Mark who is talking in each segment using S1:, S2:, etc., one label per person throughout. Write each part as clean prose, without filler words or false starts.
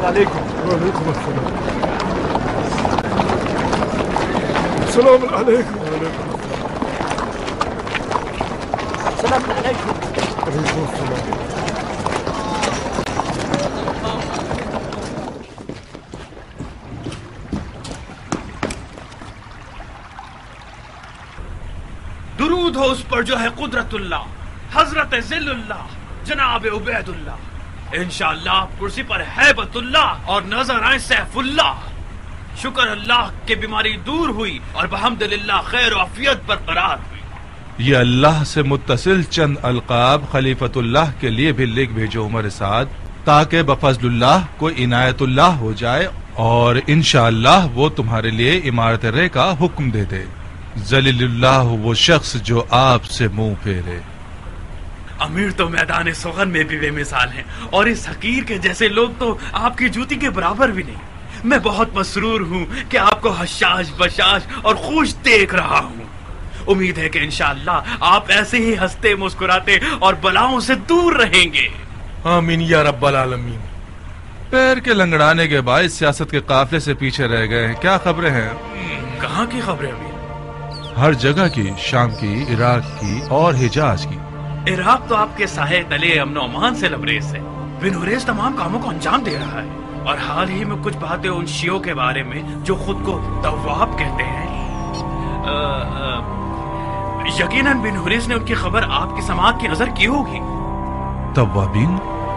S1: عليكم.
S2: وعليكم السلام. السلام عليكم.
S1: السلام عليكم.
S2: وعليكم السلام.
S3: درود ہو اس پر جو ہے قدرت اللہ، حضرت ذل اللہ، جناب عبیداللہ. انشاءاللہ آپ کرسی پر ہیبت اللہ اور نظر آئیں سیف اللہ. شکر اللہ کہ بیماری دور ہوئی اور بحمدللہ خیر و عافیت برقرار ہوئی.
S4: یہ اللہ سے متصل چند القاب خلیفۃ اللہ کے لیے بھی لکھ بھیجو عمر سعد، تاکہ بفضل اللہ کو عنایت اللہ ہو جائے اور انشاءاللہ وہ تمہارے لیے عمارت رے کا حکم دے دے. ذلیل اللہ وہ شخص جو آپ سے منہ پھیرے.
S3: امیر تو میدان سخن میں بھی بے مثال ہیں، اور اس حقیر کے جیسے لوگ تو آپ کی جوتی کے برابر بھی نہیں. میں بہت مسرور ہوں کہ آپ کو حشاش بشاش اور خوش دیکھ رہا ہوں. امید ہے کہ انشاءاللہ آپ ایسے ہی ہنستے مسکراتے اور بلاؤں سے دور رہیں گے.
S2: آمین یا رب العالمین.
S4: پیر کے لنگڑانے کے باعث سیاست کے قافلے سے پیچھے رہ گئے ہیں. کیا خبریں ہیں؟
S3: کہاں کی خبریں امیر؟
S4: ہر جگہ کی، شام کی، عراق کی اور حجاز کی.
S3: عراق تو آپ کے سائے تلے امن و امان سے لبریز ہے. بن حریث تمام کاموں کو انجام دے رہا ہے، اور حال ہی میں کچھ باتیں ان شیعوں کے بارے میں جو خود کو تواب کہتے ہیں. یقیناً بن حریث نے ان کی خبر آپ کی سماعت کی نظر کی ہوگی.
S4: توابین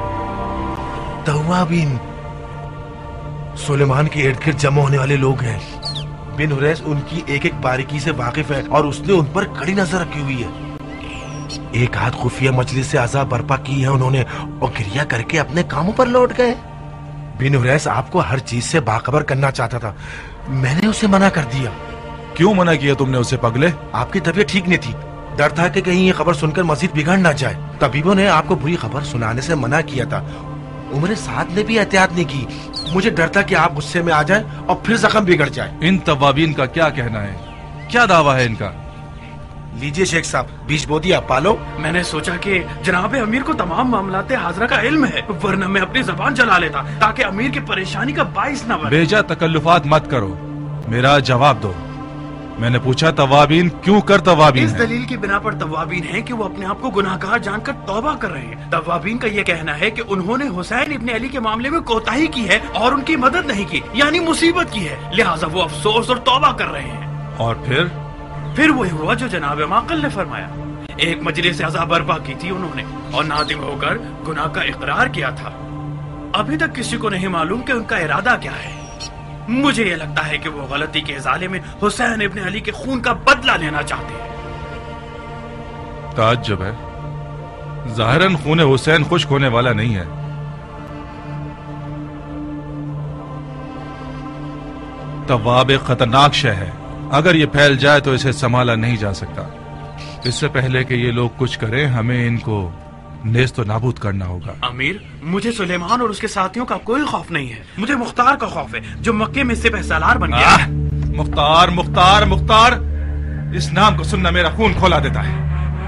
S5: سلیمان کے ارد گرد جمع ہونے والے لوگ ہیں. بن حریث ان کی ایک ایک باریکی سے واقف ہے اور اس نے ان پر کڑی نظر رکھی ہوئی ہے. ایک آدھ خفیہ مجلس سے عذاب برپا کی ہے انہوں نے، اور گریہ کر کے اپنے کاموں پر لوٹ گئے. بن حریث آپ کو ہر چیز سے باخبر کرنا چاہتا تھا، میں نے اسے منع کر دیا.
S4: کیوں منع کیا تم نے اسے پگلے؟
S5: آپ کی طبیعت ٹھیک نہیں تھی، ڈر تھا کہ کہیں یہ خبر سن کر مزید بگڑ نہ جائے. طبیبوں نے آپ کو بری خبر سنانے سے منع کیا تھا. عمر سعد نے بھی احتیاط نہیں کی. مجھے ڈر تھا کہ آپ غصے میں آ جائیں اور پھر زخم بگڑ جائے.
S4: ان توابین کا کیا کہنا ہے؟ کیا دعویٰ ہے ان کا؟
S5: لیجئے شیخ صاحب، بیچ بو دیا پالو.
S3: میں نے سوچا کہ جناب امیر کو تمام معاملات حاضرہ کا علم ہے، ورنہ میں اپنی زبان چلا لیتا تاکہ امیر کی پریشانی کا باعث نہ بنے.
S4: بیجا تکلفات مت کرو، میرا جواب دو. میں نے پوچھا توابین کیوں کر توابین
S3: اس
S4: ہے؟
S3: دلیل کی بنا پر توابین ہیں کہ وہ اپنے آپ کو گناہ گار جان کر توبہ کر رہے ہیں. توابین کا یہ کہنا ہے کہ انہوں نے حسین ابن علی کے معاملے میں کوتاہی کی ہے اور ان کی مدد نہیں کی، یعنی مصیبت کی ہے، لہٰذا وہ افسوس اور توبہ کر رہے ہیں.
S4: اور
S3: پھر وہی ہوا جو جناب معقل نے فرمایا. ایک مجلس سے عذاب برپا کی تھی انہوں نے، اور نادم ہو کر گناہ کا اقرار کیا تھا. ابھی تک کسی کو نہیں معلوم کہ ان کا ارادہ کیا ہے. مجھے یہ لگتا ہے کہ وہ غلطی کے ازالے میں حسین ابن علی کے خون کا بدلہ لینا چاہتے ہیں.
S4: تعجب ہے، ظاہراً خون حسین خشک ہونے والا نہیں ہے. تواب ایک خطرناک شے ہے، اگر یہ پھیل جائے تو اسے سنبھالا نہیں جا سکتا. اس سے پہلے کہ یہ لوگ کچھ کریں ہمیں ان کو نیست و نابود کرنا ہوگا.
S3: امیر، مجھے سلیمان اور اس کے ساتھیوں کا کوئی خوف نہیں ہے، مجھے مختار کا خوف ہے جو مکے میں سپہ سالار بن گیا.
S4: مختار مختار مختار، اس نام کو سننا میرا خون کھولا دیتا ہے.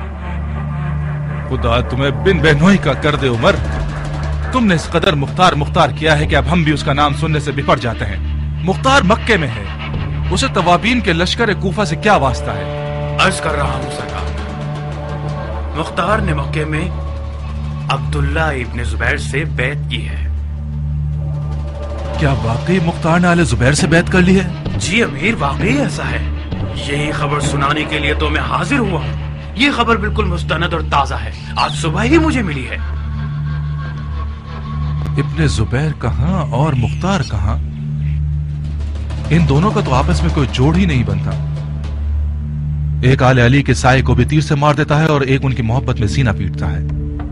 S4: خدا تمہیں بن بہنوئی کا کر دے عمر، تم نے اس قدر مختار مختار کیا ہے کہ اب ہم بھی اس کا نام سننے سے بپھر جاتے ہیں. مختار مکے میں ہے، اسے توابین کے لشکر کوفہ سے کیا واسطہ ہے؟
S3: عرض کر رہا ہوں سرکار، مختار نے مکے میں عبداللہ ابن زبیر سے بیعت کی ہے.
S4: کیا واقعی مختار نے آل زبیر سے بیعت کر لی ہے؟
S3: جی امیر، واقعی ایسا ہے. یہی خبر سنانے کے لیے تو میں حاضر ہوا ہوں. یہ خبر بالکل مستند اور تازہ ہے، آج صبح ہی مجھے ملی ہے.
S4: ابن زبیر کہاں اور مختار کہاں؟ ان دونوں کا تو آپس میں کوئی جوڑ ہی نہیں بنتا. ایک آل علی کے سائے کو بھی تیر سے مار دیتا ہے اور ایک ان کی محبت میں سینہ پیٹتا ہے.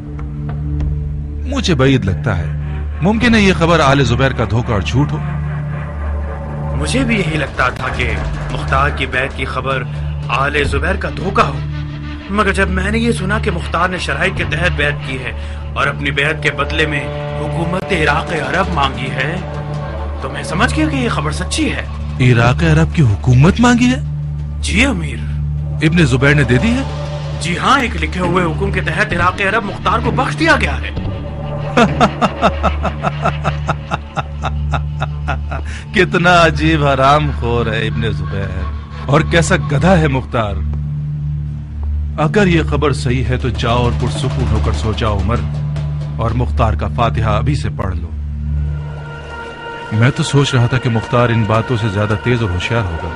S4: مجھے بعید لگتا ہے، ممکن ہے یہ خبر آل زبیر کا دھوکہ اور جھوٹ ہو.
S3: مجھے بھی یہی لگتا تھا کہ مختار کی بیعت کی خبر آل زبیر کا دھوکہ ہو، مگر جب میں نے یہ سنا کہ مختار نے شرائط کے تحت بیعت کی ہے اور اپنی بیعت کے بدلے میں حکومت عراق عرب مانگی ہے تو میں سمجھ گیا کہ یہ خبر سچی ہے.
S4: عراق عرب کی حکومت مانگی ہے؟
S3: جی امیر.
S4: ابن زبیر نے دے دی ہے؟
S3: جی ہاں، ایک لکھے ہوئے حکم کے تحت عراق عرب مختار کو بخش دیا گیا ہے.
S4: کتنا عجیب حرام خور ہے ابن زبیر، اور کیسا گدھا ہے مختار۔ اگر یہ خبر صحیح ہے تو جاؤ اور پرسکون ہو کر سو جاؤ عمر، اور مختار کا فاتحہ ابھی سے پڑھ لو۔ میں تو سوچ رہا تھا کہ مختار ان باتوں سے زیادہ تیز اور ہوشیار ہوگا۔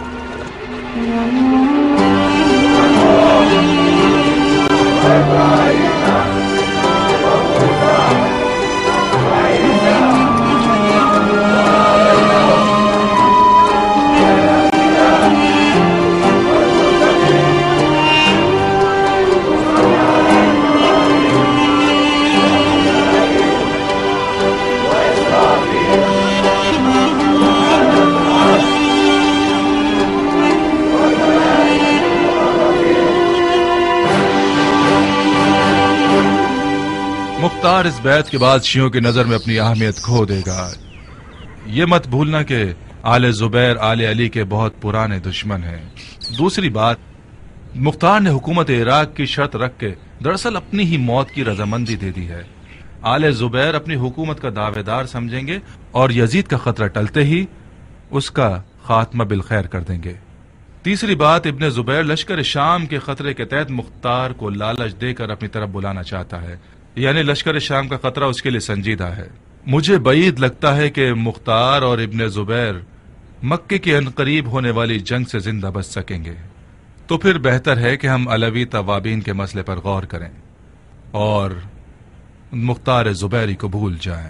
S4: مختار اس بیعت کے بعد شیعوں کی نظر میں اپنی اہمیت کھو دے گا۔ یہ مت بھولنا کہ آل زبیر آل علی کے بہت پرانے دشمن ہیں۔ دوسری بات، مختار نے حکومت عراق کی شرط رکھ کے دراصل اپنی ہی موت کی رضامندی دے دی ہے۔ آل زبیر اپنی حکومت کا دعوے دار سمجھیں گے اور یزید کا خطرہ ٹلتے ہی اس کا خاتمہ بالخیر کر دیں گے۔ تیسری بات، ابن زبیر لشکر شام کے خطرے کے تحت مختار کو لالچ دے کر اپنی طرف بلانا چاہتا ہے، یعنی لشکر شام کا خطرہ اس کے لیے سنجیدہ ہے۔ مجھے بعید لگتا ہے کہ مختار اور ابن زبیر مکے کے عنقریب ہونے والی جنگ سے زندہ بچ سکیں گے، تو پھر بہتر ہے کہ ہم علوی توابین کے مسئلے پر غور کریں اور مختار زبیری کو بھول جائیں۔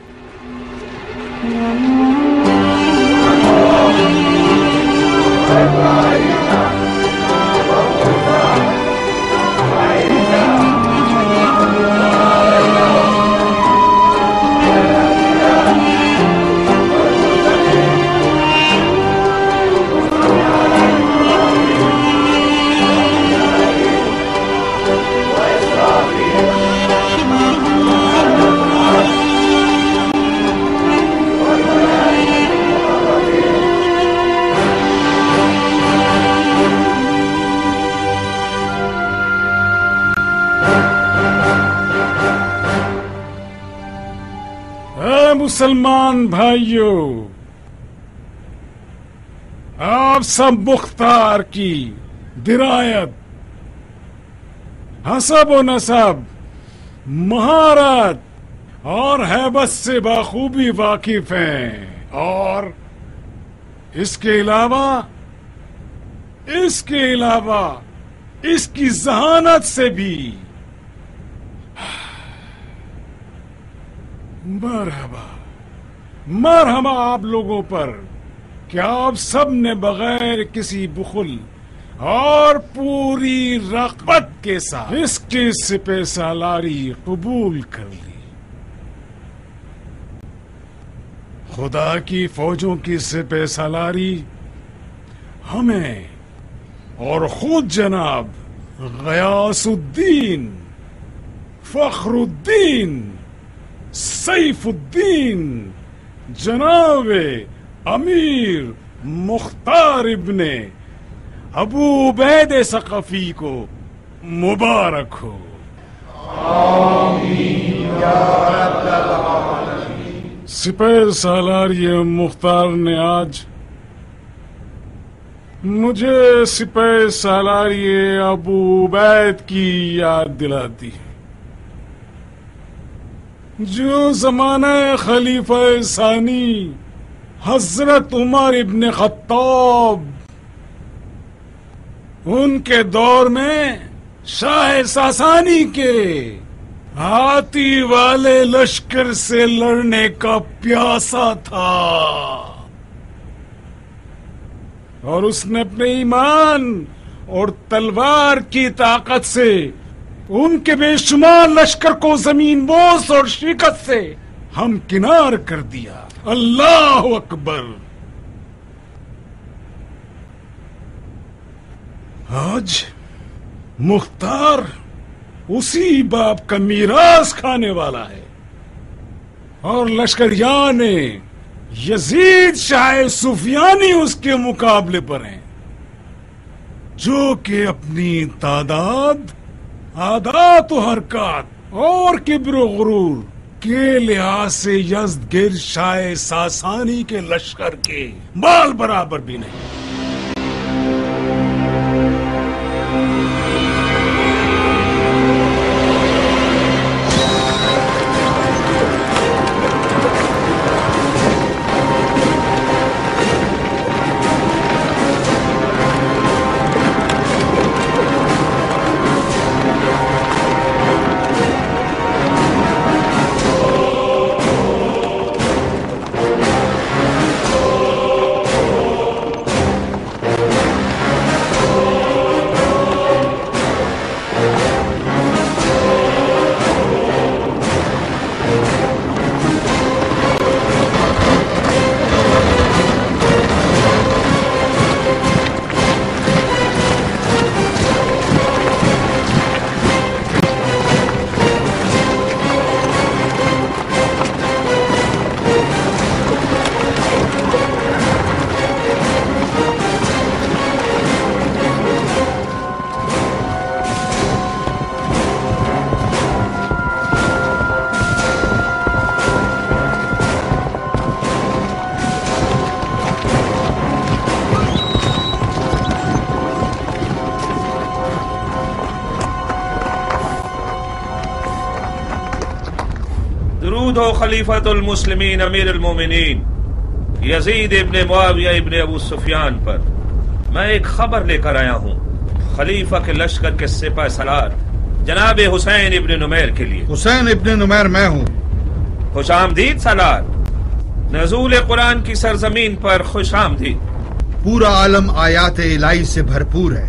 S6: مسلمان بھائیوں، آپ سب مختار کی درایت، حسب و نسب، مہارت اور ہیبت سے بخوبی واقف ہیں، اور اس کے علاوہ اس کی ذہانت سے بھی مرحبا آپ لوگوں پر کہ آپ سب نے بغیر کسی بخل اور پوری رغبت کے ساتھ اس کی سپہ سالاری قبول کر لی۔ خدا کی فوجوں کی سپہ سالاری ہمیں اور خود جناب غیاث الدین، فخر الدین، سیف الدین، جناب امیر مختار ابن ابو عبید ثقفی کو مبارک ہو۔ آمین یا رب العالمین۔ سپہ سالاری مختار نے آج مجھے سپہ سالاری ابو عبید کی یاد دلا دی، جو زمانہ خلیفہ ثانی حضرت عمر ابن خطاب، ان کے دور میں شاہ ساسانی کے ہاتھی والے لشکر سے لڑنے کا پیاسا تھا، اور اس نے اپنے ایمان اور تلوار کی طاقت سے ان کے بے شمار لشکر کو زمین بوس اور شکست سے ہم کنار کر دیا۔ اللہ اکبر۔ آج مختار اسی باپ کا میراث کھانے والا ہے، اور لشکریان یزید شاہ سفیانی اس کے مقابلے پر ہیں، جو کہ اپنی تعداد، عادات و حرکات اور کبر و غرور کے لحاظ سے یزدگرد شاہ ساسانی کے لشکر کے بال برابر بھی نہیں.
S7: درود ہو خلیفۃ المسلمین امیر المومنین یزید ابن معاویہ ابن ابو سفیان پر. میں ایک خبر لے کر آیا ہوں خلیفہ کے لشکر کے سپہ سالار جناب حسین ابن نمیر کے لیے.
S8: حسین ابن نمیر میں ہوں.
S7: خوش آمدید سالار. نزول قرآن کی سرزمین پر خوش آمدید.
S8: پورا عالم آیات الہی سے بھرپور ہے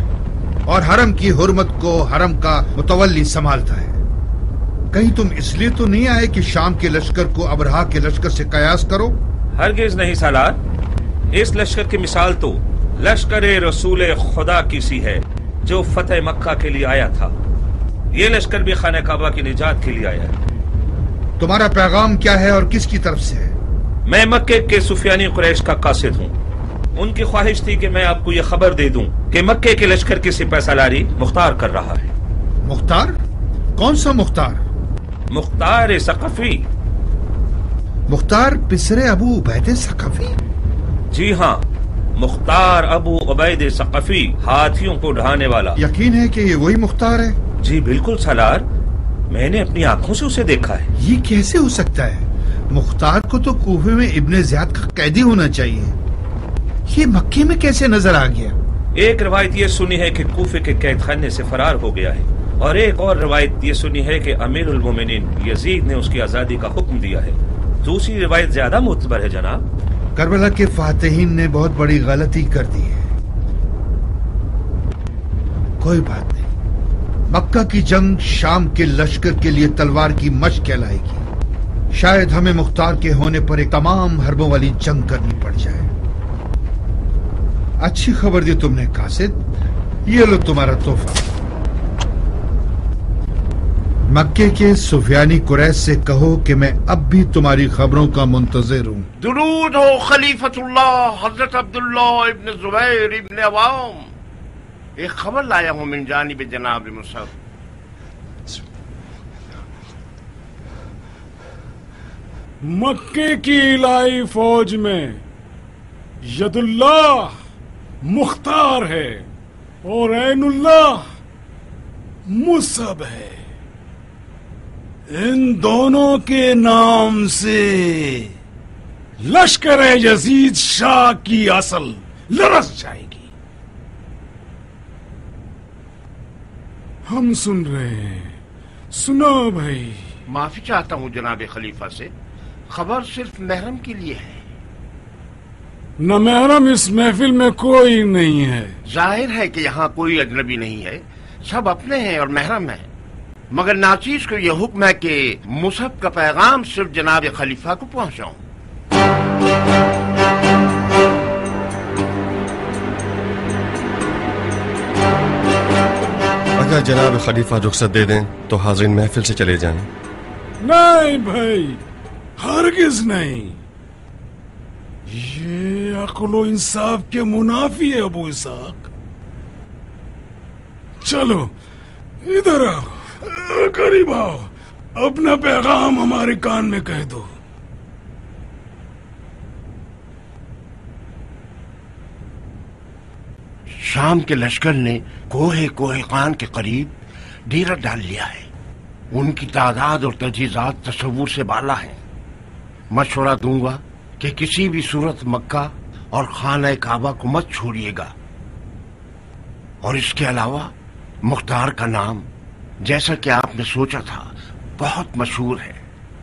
S8: اور حرم کی حرمت کو حرم کا متولی سنبھالتا ہے. کہیں تم اس لیے تو نہیں آئے کہ شام کے لشکر کو ابرہا کے لشکر سے قیاس کرو؟
S7: ہرگز نہیں سالار. اس لشکر کی مثال تو لشکر رسول خدا کی سی ہے جو فتح مکہ کے لیے آیا تھا. یہ لشکر بھی خانہ کعبہ کی نجات کے لیے آیا ہے.
S8: تمہارا پیغام کیا ہے اور کس کی طرف سے ہے؟
S7: میں مکے کے سفیانی قریش کا قاصد ہوں. ان کی خواہش تھی کہ میں آپ کو یہ خبر دے دوں کہ مکے کے لشکر کی سپہ سالاری مختار کر رہا ہے.
S8: مختار؟ کون سا مختار؟
S7: مختار ثقفی.
S8: مختار پسر ابو عبید ثقفی؟
S7: جی ہاں، مختار ابو عبید ثقفی، ہاتھیوں کو ڈھانے والا.
S8: یقین ہے کہ یہ وہی مختار ہے؟
S7: جی بالکل سالار، میں نے اپنی آنکھوں سے اسے دیکھا ہے.
S8: یہ کیسے ہو سکتا ہے؟ مختار کو تو کوفے میں ابن زیاد کا قیدی ہونا چاہیے. یہ مکے میں کیسے نظر آ گیا؟
S7: ایک روایت یہ سنی ہے کہ کوفے کے قید خانے سے فرار ہو گیا ہے، اور ایک اور روایت یہ سنی ہے کہ امیر المومنین یزید نے اس کی آزادی کا حکم دیا ہے. دوسری روایت زیادہ معتبر ہے جناب.
S8: کربلا کے فاتحین نے بہت بڑی غلطی کر دی ہے. کوئی بات نہیں، مکہ کی جنگ شام کے لشکر کے لیے تلوار کی مشق کہلائے گی. شاید ہمیں مختار کے ہونے پر ایک تمام حربوں والی جنگ کرنی پڑ جائے. اچھی خبر دی تم نے قاصد، یہ لو تمہارا تحفہ. مکے کے سفیانی قریش سے کہو کہ میں اب بھی تمہاری خبروں کا منتظر ہوں.
S1: درود ہو خلیفۃ اللہ حضرت عبداللہ ابن زبیر ابن عوام. ایک خبر لایا ہوں من جانب جناب مصعب.
S6: مکے کی الہی فوج میں ید اللہ مختار ہے اور عین اللہ مصعب ہے. ان دونوں کے نام سے لشکر یزید شاہ کی اصل لرز جائے گی. ہم سن رہے ہیں. سنو بھائی.
S1: معافی چاہتا ہوں جناب خلیفہ سے، خبر صرف محرم کے لیے ہے.
S6: نہ محرم اس محفل میں کوئی نہیں ہے.
S1: ظاہر ہے کہ یہاں کوئی اجنبی نہیں ہے، سب اپنے ہیں اور محرم ہیں. مگر ناچیز کو یہ حکم ہے کہ مصعب کا پیغام صرف جناب خلیفہ کو پہنچاؤں.
S9: اگر جناب خلیفہ رخصت دے دیں تو حاضرین محفل سے چلے جائیں.
S6: نہیں بھائی، ہرگز نہیں. یہ عقل و انصاف کے منافی ہے ابو اسحاق. چلو ادھر آؤ، قریب آؤ. اپنا پیغام ہمارے کان میں کہہ دو.
S1: شام کے لشکر نے کوہ خان کے قریب ڈیرا ڈال لیا ہے. ان کی تعداد اور تجہیزات تصور سے بالا ہیں. مشورہ دوں گا کہ کسی بھی صورت مکہ اور خانہ کعبہ کو مت چھوڑیے گا. اور اس کے علاوہ مختار کا نام جیسا کہ آپ نے سوچا تھا بہت مشہور ہے.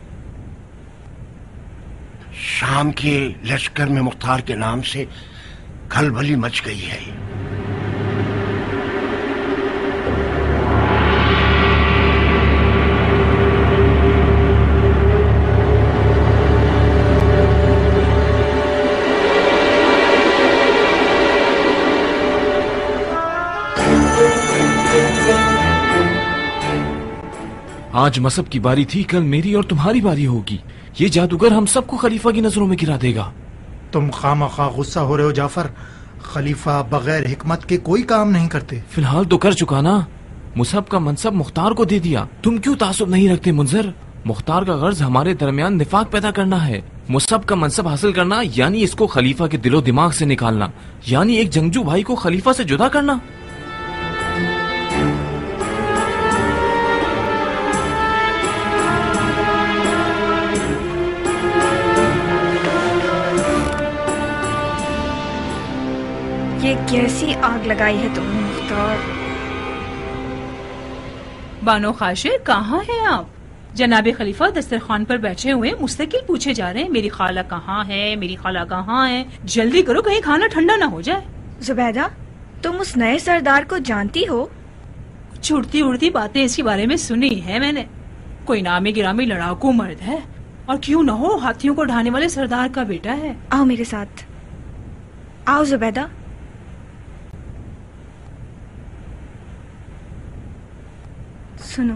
S1: شام کے لشکر میں مختار کے نام سے کھلبلی مچ گئی ہے.
S10: آج مصب کی باری تھی، کل میری اور تمہاری باری ہوگی. یہ جادوگر ہم سب کو خلیفہ کی نظروں میں گرا دے گا.
S11: تم خواہ غصہ ہو رہے ہو جعفر. خلیفہ بغیر حکمت کے کوئی کام نہیں کرتے.
S10: فی الحال تو کر چکا نا. مصحف کا منصب مختار کو دے دیا. تم کیوں تعصب نہیں رکھتے منظر؟ مختار کا غرض ہمارے درمیان نفاق پیدا کرنا ہے. مصحف کا منصب حاصل کرنا یعنی اس کو خلیفہ کے دل و دماغ سے نکالنا، یعنی ایک جنگجو بھائی کو خلیفہ سے جدا کرنا.
S12: یہ کیسی آگ لگائی ہے تم نے مختار؟
S13: بانو خاشر کہاں ہیں آپ؟ جناب خلیفہ دسترخوان پر بیٹھے ہوئے مستقل پوچھے جا رہے ہیں میری خالہ کہاں ہے، میری خالہ کہاں ہے. جلدی کرو کہیں کھانا ٹھنڈا نہ ہو جائے.
S12: زبیدہ تم اس نئے سردار کو جانتی ہو؟
S13: کچھ اڑتی اڑتی باتیں اس کے بارے میں سنی ہے میں نے. کوئی نامی گرامی لڑاکو مرد ہے، اور کیوں نہ ہو ہاتھیوں کو ڈھانے والے سردار کا بیٹا ہے.
S12: آؤ میرے ساتھ، آؤ زبیدہ. سنو،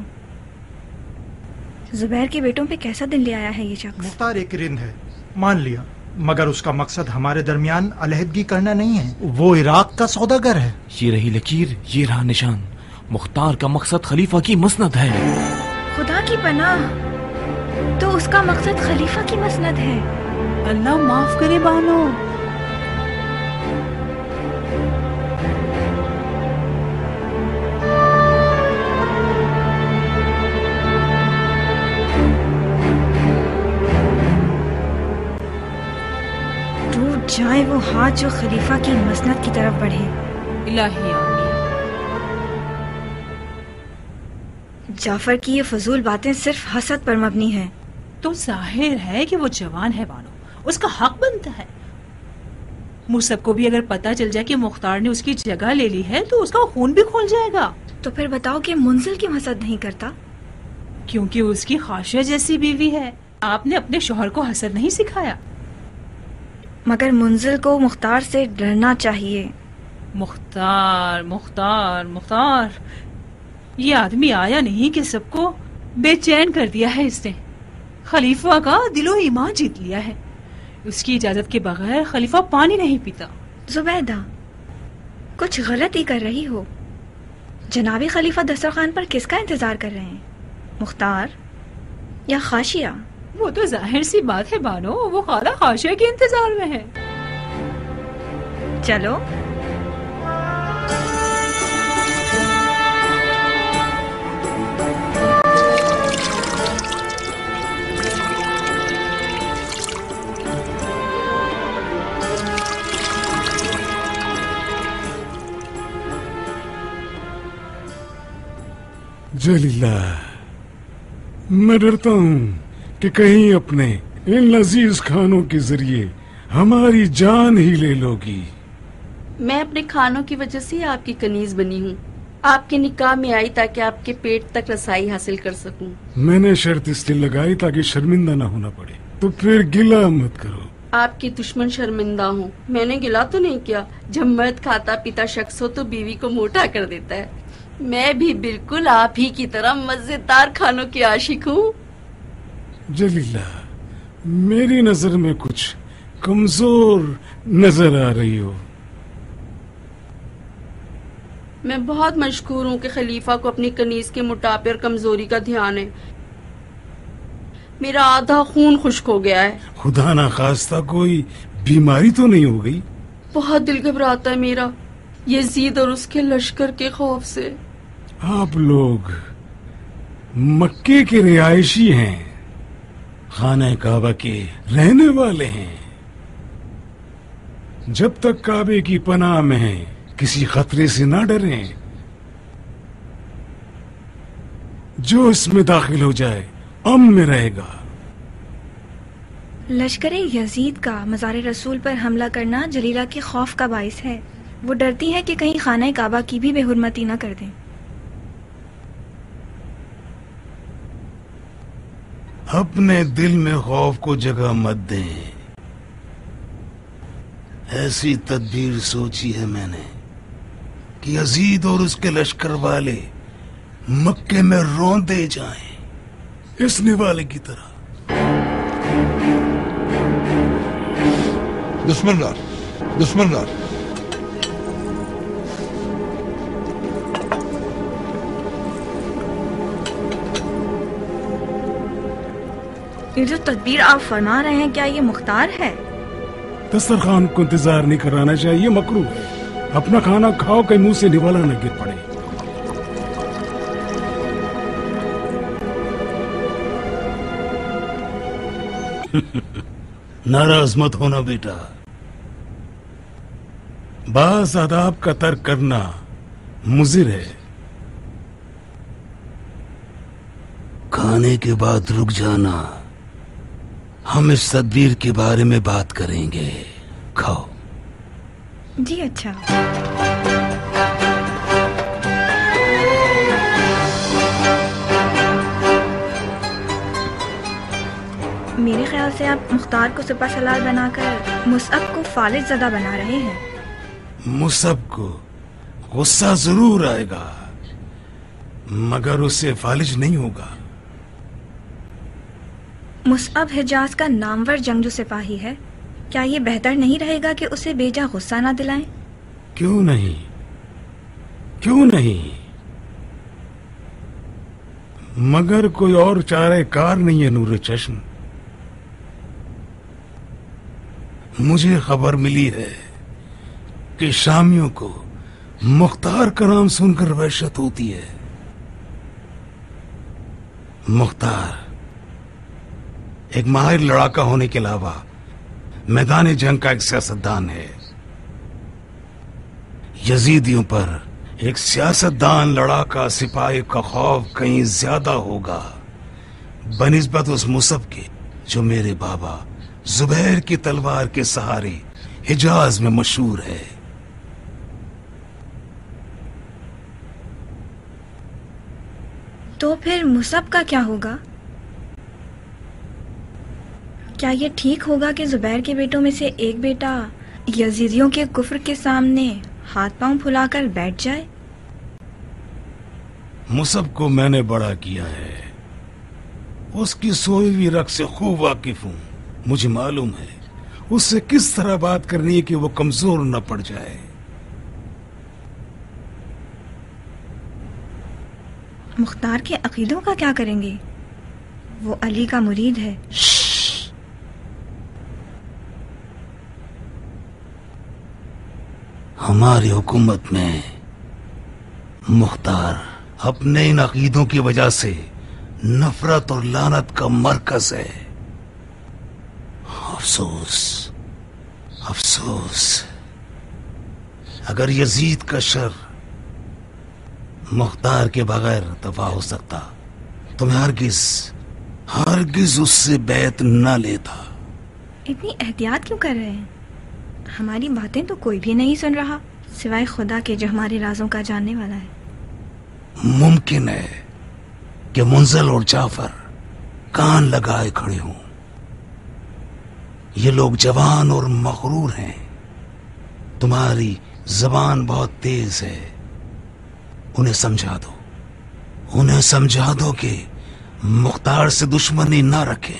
S12: زبیر کے بیٹوں پہ کیسا دن لے آیا ہے یہ شخص.
S11: مختار ایک رند ہے، مان لیا، مگر اس کا مقصد ہمارے درمیان علیحدگی کرنا نہیں ہے. وہ عراق کا سوداگر ہے.
S10: یہ رہی لکیر، یہ رہا نشان. مختار کا مقصد خلیفہ کی مسند ہے.
S12: خدا کی پناہ، تو اس کا مقصد خلیفہ کی مسند ہے.
S13: اللہ معاف کرے بانو.
S12: جائے وہ ہاتھ جو خلیفہ کی مسند کی طرف بڑھے.
S13: الہی آمین.
S12: جعفر کی یہ فضول باتیں صرف حسد پر مبنی ہیں.
S13: تو ظاہر ہے کہ وہ جوان ہے بانو، اس کا حق بنتا ہے. مصحف کو بھی اگر پتہ چل جائے کہ مختار نے اس کی جگہ لے لی ہے تو اس کا خون بھی کھول جائے گا.
S12: تو پھر بتاؤ کہ منزل کیوں حسد نہیں کرتا؟
S13: کیونکہ اس کی خاشع جیسی بیوی ہے. آپ نے اپنے شوہر کو حسد نہیں سکھایا.
S12: مگر منزل کو مختار سے ڈرنا چاہیے.
S13: مختار مختار مختار، یہ آدمی آیا نہیں کہ سب کو بے چین کر دیا ہے. اس نے خلیفہ کا دل و ایمان جیت لیا ہے. اس کی اجازت کے بغیر خلیفہ پانی نہیں پیتا.
S12: زبیدہ کچھ غلط ہی کر رہی ہو. جناب خلیفہ دسترخوان پر کس کا انتظار کر رہے ہیں، مختار یا خاشیہ؟
S13: وہ تو ظاہر سی بات ہے بانو، وہ خالہ خاشیہ کے انتظار میں ہے.
S12: چلو
S6: جلیلہ، میں ڈرتا ہوں کہ کہیں اپنے ان لذیذ کھانوں کے ذریعے ہماری جان ہی لے لو گی.
S14: میں اپنے کھانوں کی وجہ سے آپ کی کنیز بنی ہوں. آپ کے نکاح میں آئی تاکہ آپ کے پیٹ تک رسائی حاصل کر سکوں.
S6: میں نے شرط اس لیے لگائی تاکہ شرمندہ نہ ہونا پڑے. تو پھر گلہ مت کرو.
S14: آپ کے دشمن شرمندہ ہوں. میں نے گلہ تو نہیں کیا. جب مرد کھاتا پیتا شخص ہو تو بیوی کو موٹا کر دیتا ہے. میں بھی بالکل آپ ہی کی طرح مزیدار کھانوں کی عاشق ہوں.
S6: جلیلہ، میری نظر میں کچھ کمزور نظر آ رہی ہو.
S14: میں بہت مشکور ہوں کہ خلیفہ کو اپنی کنیز کے موٹاپے اور کمزوری کا دھیان ہے. मेरा आधा खून खुश्क हो गया है।
S6: खुदा ना खास्ता कोई बीमारी तो नहीं हो गई?
S14: बहुत दिल घबराता है मेरा यजीद और उसके लश्कर के खौफ से।
S6: आप लोग मक्के के रिहायशी हैं, खाना काबा के रहने वाले हैं। जब तक काबे की पनाह में हैं, किसी खतरे से ना डरें। जो इसमें दाखिल हो जाए अमन में रहेगा।
S12: लश्कर यजीद का मज़ार रसूल पर हमला करना जलीला के खौफ का बाइस है। वो डरती है कि कहीं खाना काबा की भी बेहुरमती न कर दें।
S6: अपने दिल में खौफ को जगह मत दें। ऐसी तदबीर सोची है मैंने कि यजीद और उसके लश्कर वाले मक्के में रौंदे जाएं, इस निवाले की तरह।
S15: बिस्मिल्लाह, बिस्मिल्लाह।
S12: ये जो तदबीर आप फरमा रहे हैं, क्या ये मुख्तार है?
S6: दस्तरखान को इंतजार नहीं कराना चाहिए, मकरूह है। अपना खाना खाओ, कहीं मुंह से निवाला न गिर पड़े। नाराज मत होना बेटा। बास आदाब का तर्क करना मुज़िर है। खाने के बाद रुक जाना, हम इस तदबीर के बारे में बात करेंगे। खाओ।
S12: जी अच्छा। मेरे ख्याल से आप मुख्तार को सिपा सलार बनाकर मुसअब को फालिज ज़दा बना रहे हैं।
S6: मुसअब को गुस्सा जरूर आएगा, मगर उससे फालिज नहीं होगा।
S12: मुसअब हिजाज का नामवर जंगजू सिपाही है। क्या ये बेहतर नहीं रहेगा कि उसे बेजा गुस्सा ना दिलाएं?
S6: क्यों नहीं, क्यों नहीं, मगर कोई और चारे कार नहीं है नूर चश्म। मुझे खबर मिली है कि शामियों को मुख्तार का नाम सुनकर वहशत होती है। मुख्तार एक माहिर लड़ाका होने के अलावा मैदान जंग का एक सियासतदान है। यजीदियों पर एक सियासतदान लड़ाका सिपाही का खौफ कहीं ज्यादा होगा बनिस्बत उस मुसअब के जो मेरे बाबा जुबैर की तलवार के सहारे हिजाज में मशहूर है।
S12: तो फिर मुसअब का क्या होगा? क्या ये ठीक होगा कि जुबैर के बेटों में से एक बेटा यजीदियों के कुफ्र के सामने हाथ पांव फुलाकर बैठ जाए?
S6: मुसअब को मैंने बड़ा किया है, उसकी सोई हुई रग से खूब वाकिफ हूं। मुझे मालूम है उससे किस तरह बात करनी है कि वो कमजोर न पड़ जाए।
S12: मुख्तार के अकीदों का क्या करेंगे? वो अली का मुरीद है।
S6: हमारी हुकूमत में मुख्तार अपने इन अकीदों की वजह से नफरत और लानत का मरकज है। अफसोस, अफसोस, अगर यजीद का शर मुख्तार के बगैर दफा हो सकता तो मैं हरगिज हरगिज उससे बैत न लेता।
S12: इतनी एहतियात क्यों कर रहे हैं? हमारी बातें तो कोई भी नहीं सुन रहा सिवाय खुदा के जो हमारे राजों का जानने वाला है।
S6: मुमकिन है कि मुंजल और जाफर कान लगाए खड़े हों। ये लोग जवान और मगरूर हैं। तुम्हारी जबान बहुत तेज है, उन्हें समझा दो, उन्हें समझा दो कि मुख्तार से दुश्मनी ना रखें।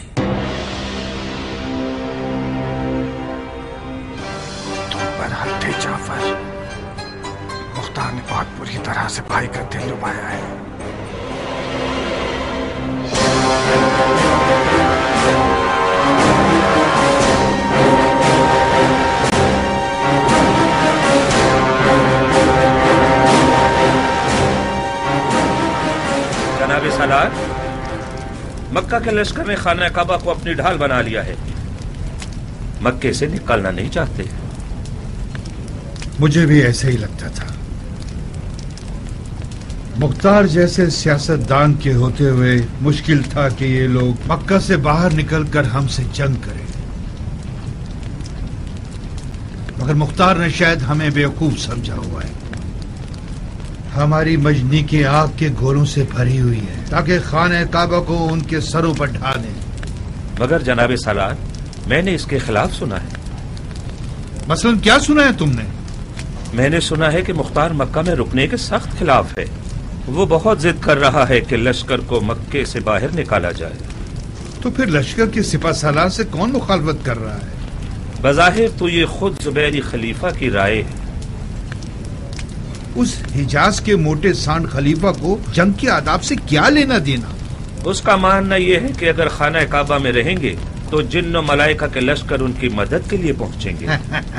S16: जाफर, मुख्तार ने बहुत बुरी तरह से भाई का दिल डुबाया है।
S7: सालार, मक्का के लश्कर ने खाना काबा को अपनी ढाल बना लिया है, मक्के से निकलना नहीं चाहते।
S8: मुझे भी ऐसे ही लगता था। मुख्तार जैसे सियासतदान के होते हुए मुश्किल था कि ये लोग मक्का से बाहर निकलकर हमसे जंग करें, मगर मुख्तार ने शायद हमें बेवकूफ समझा हुआ है। हमारी मजनी की आग के गोलों से भरी हुई है ताकि खाने काबा को उनके सरों पर ढा दें।
S7: मगर जनाबे सालार, मैंने इसके खिलाफ सुना है।
S8: मसलन क्या सुना है तुमने?
S7: मैंने सुना है कि मुख्तार मक्का में रुकने के सख्त खिलाफ है। वो बहुत जिद कर रहा है कि लश्कर को मक्के से बाहर निकाला जाए।
S8: तो फिर लश्कर के सिपा सालार से कौन मुखालफत कर रहा है?
S7: बज़ाहिर तो ये खुद जुबैरी खलीफा की राय है।
S8: उस हिजाज के मोटे सांड खलीफा को जंग के आदाब से क्या लेना देना?
S7: उसका मानना यह है कि अगर खाना काबा में रहेंगे तो जिन्न मलाइका के लश्कर उनकी मदद के लिए पहुंचेंगे।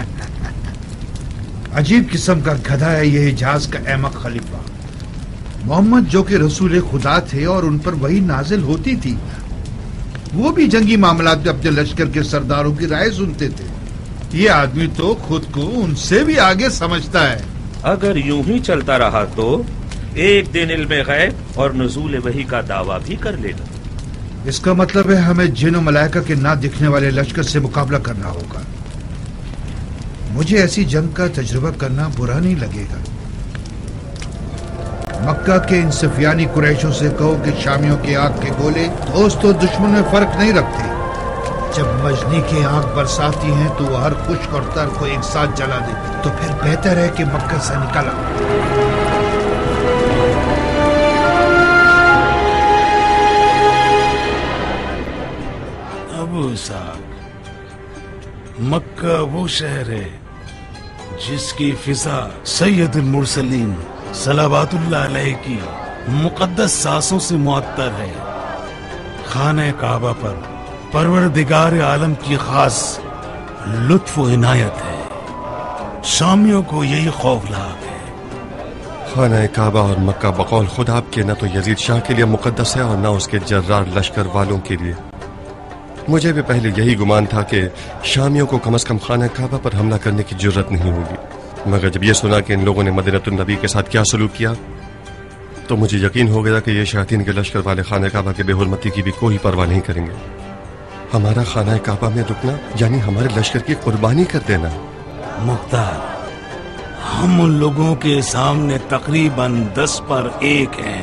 S8: अजीब किस्म का गधा है ये हिजाज का अहमक खलीफा। मोहम्मद जो कि रसूल खुदा थे और उन पर वही नाजिल होती थी, वो भी जंगी मामलात में अपने लश्कर के सरदारों की राय सुनते थे। ये आदमी तो खुद को उनसे भी आगे समझता है।
S7: अगर यूं ही चलता रहा तो एक दिन इल्म गैब और नुज़ूल वही का दावा भी कर लेगा।
S8: इसका मतलब है हमें जिन मलाइका के ना दिखने वाले लश्कर से मुकाबला करना होगा। मुझे ऐसी जंग का तजुर्बा करना बुरा नहीं लगेगा। मक्का के इन सफियानी कुरैशों से कहो कि शामियों की आग के गोले दोस्त और दुश्मन में फर्क नहीं रखते। जब मजनी की आग बरसाती हैं तो वो हर खुश्क और तर को एक साथ जला देती। तो फिर बेहतर है कि मक्का से निकला।
S6: अबू साहब, मक्का वो शहर है जिसकी फिजा सैयद मुरसलीन सलावतुल्लाह अलैहि की मुकद्दस सांसों से मुअत्तर है। खाने काबा पर परवरदिगार आलम की खास लुत्फ व इनायत है। शामियों को यही खौफनाक है।
S9: खाना काबा और मक्का बकौल खुद आपके न तो यजीद शाह के लिए मुकद्दस है और न उसके जर्रार लश्कर वालों के लिए। मुझे भी पहले यही गुमान था कि शामियों को कम से कम खाना काबा पर हमला करने की जरूरत नहीं होगी, मगर जब ये सुना कि इन लोगों ने मदीनतुन नबी के साथ क्या सलूक किया तो मुझे यकीन हो गया कि ये शयातीन के लश्कर वाले खाना काबा के बेहुरमती की भी कोई परवाह नहीं करेंगे। हमारा खाना काबा में रुकना यानी हमारे लश्कर की कुर्बानी कर देना।
S6: मुख्तार, हम उन लोगों के सामने तकरीबन 10 पर 1 हैं।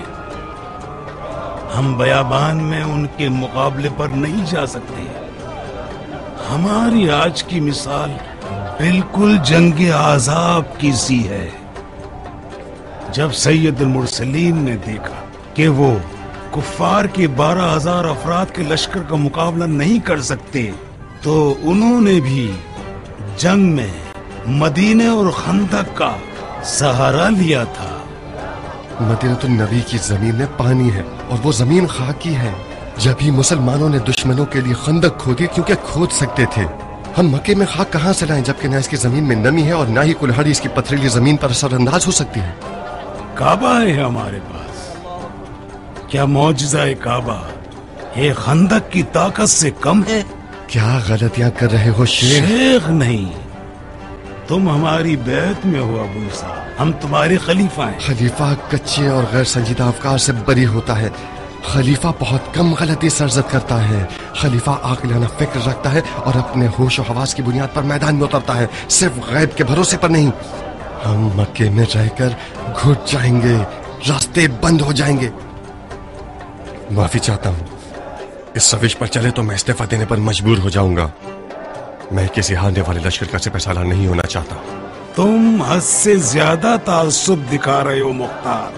S6: हम बयाबान में उनके मुकाबले पर नहीं जा सकते। हमारी आज की मिसाल बिल्कुल जंग आजाब की सी है। जब सैयद मुरसलीन ने देखा कि वो कुफ्फार के 12,000 अफराद के लश्कर का मुकाबला नहीं कर सकते तो उन्होंने भी जंग में मदीने और खंदक का सहारा लिया था।
S9: मदीनतुन नबी की जमीन में पानी है और वो जमीन खाकी है। जब ही मुसलमानों ने दुश्मनों के लिए खंदक खोदी क्योंकि खोद सकते थे। हम मक्के में खाक कहां से लाएं जबकि न इसकी जमीन में नमी है और न ही कुल्हाड़ी इसकी पथरीली जमीन पर असरअंदाज हो सकती है।
S6: काबा है हमारे पास। क्या मौजज़ा काबा ये खंदक की ताकत से कम है?
S9: क्या गलतियां कर रहे हो शेख?
S6: शेख नहीं, तुम हमारी बैत में हो अबू साहब। हम तुम्हारे खलीफा हैं।
S9: खलीफा कच्चे और गैर संजीदा अफकार से बरी होता है। खलीफा बहुत कम गलती सरजद करता है। खलीफा आकिलाना फिक्र रखता है और अपने होश और हवास की बुनियाद पर मैदान में उतरता है, सिर्फ गैब के भरोसे पर नहीं। हम मक्के में रहकर घुट जाएंगे, रास्ते बंद हो जाएंगे। माफी चाहता हूँ, इस रविश पर चले तो मैं इस्तीफा देने पर मजबूर हो जाऊंगा। मैं किसी हारने वाले लश्कर का सिपहसालार नहीं होना चाहता।
S6: तुम हद से ज्यादा ताज्जुब दिखा रहे हो मुख्तार।